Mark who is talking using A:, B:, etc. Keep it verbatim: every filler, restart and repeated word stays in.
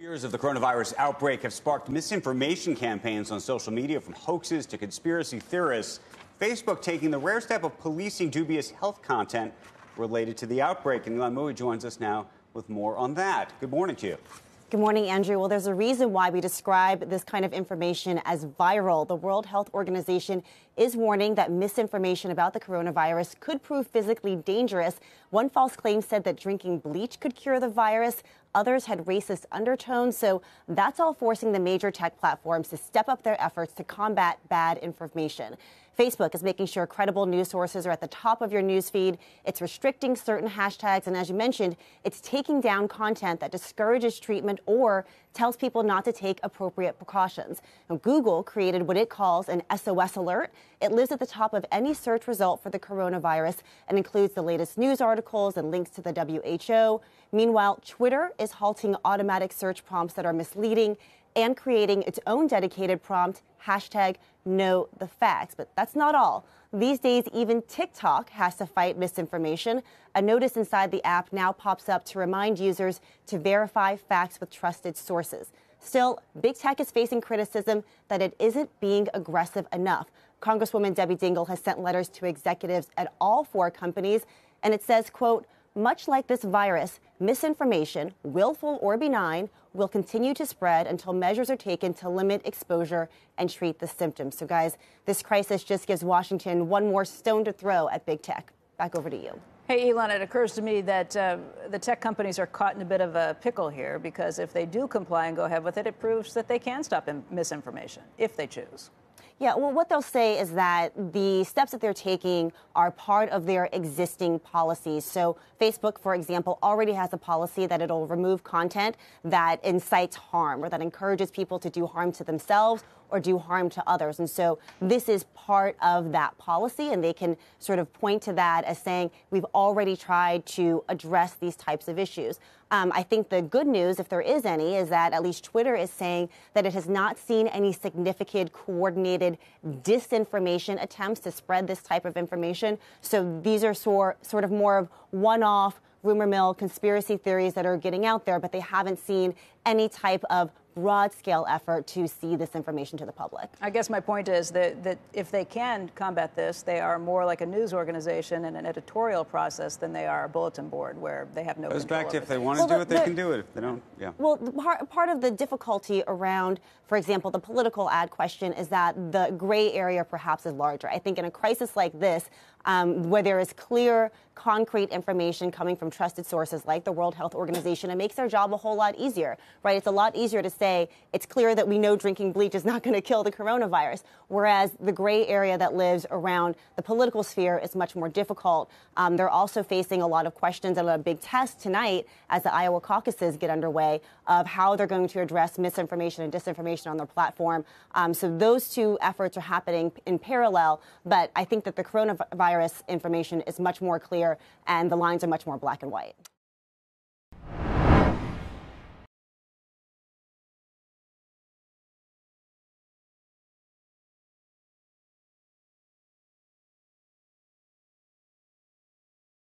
A: Fears of the coronavirus outbreak have sparked misinformation campaigns on social media, from hoaxes to conspiracy theorists. Facebook taking the rare step of policing dubious health content related to the outbreak. And Ylan joins us now with more on that. Good morning to you.
B: Good morning, Andrew. Well, there's a reason why we describe this kind of information as viral. The World Health Organization is warning that misinformation about the coronavirus could prove physically dangerous. One false claim said that drinking bleach could cure the virus. Others had racist undertones. So that's all forcing the major tech platforms to step up their efforts to combat bad information. Facebook is making sure credible news sources are at the top of your news feed. It's restricting certain hashtags. And as you mentioned, it's taking down content that discourages treatment or tells people not to take appropriate precautions. Now, Google created what it calls an S O S alert. It lives at the top of any search result for the coronavirus and includes the latest news articles and links to the W H O. Meanwhile, Twitter is halting automatic search prompts that are misleading and creating its own dedicated prompt, hashtag know the facts. But that's not all. These days, even TikTok has to fight misinformation. A notice inside the app now pops up to remind users to verify facts with trusted sources. Still, big tech is facing criticism that it isn't being aggressive enough. Congresswoman Debbie Dingell has sent letters to executives at all four companies, and it says, quote, much like this virus, misinformation, willful or benign, will continue to spread until measures are taken to limit exposure and treat the symptoms. So, guys, this crisis just gives Washington one more stone to throw at big tech. Back over to you.
C: Hey, Ylan, it occurs to me that uh, the tech companies are caught in a bit of a pickle here, because if they do comply and go ahead with it, it proves that they can stop misinformation if they choose.
B: Yeah, well, what they'll say is that the steps that they're taking are part of their existing policies. So Facebook, for example, already has a policy that it'll remove content that incites harm or that encourages people to do harm to themselves or do harm to others. And so this is part of that policy, and they can sort of point to that as saying we've already tried to address these types of issues. Um, I think the good news, if there is any, is that at least Twitter is saying that it has not seen any significant coordinated disinformation attempts to spread this type of information. So these are sor- sort of more of one-off rumor mill conspiracy theories that are getting out there, but they haven't seen any type of broad-scale effort to see this information to the public.
C: I guess my point is that, that if they can combat this, they are more like a news organization and an editorial process than they are a bulletin board where they have no
A: Goes
C: control
A: back to
C: over
A: if they
C: things.
A: want to
B: Well,
A: do
B: the-
A: it, they
B: the-
A: can do it. If they don't, yeah.
B: Well, the part, part of the difficulty around, for example, the political ad question is that the gray area perhaps is larger. I think in a crisis like this, um, where there is clear, concrete information coming from trusted sources like the World Health Organization, it makes their job a whole lot easier, right? It's a lot easier to say it's clear that we know drinking bleach is not going to kill the coronavirus, whereas the gray area that lives around the political sphere is much more difficult. Um, they're also facing a lot of questions and a big test tonight as the Iowa caucuses get underway of how they're going to address misinformation and disinformation on their platform. Um, so those two efforts are happening in parallel, but I think that the coronavirus information is much more clear and the lines are much more black and white.